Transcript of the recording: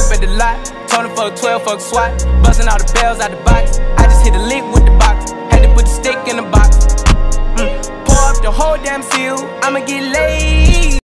coupe at the lot. Told him fuck 12, fuck SWAT. Busting all the bells out the box. I just hit a lick with the box. Had to put the stick in the box. Pour up the whole damn seal. I'ma get laid.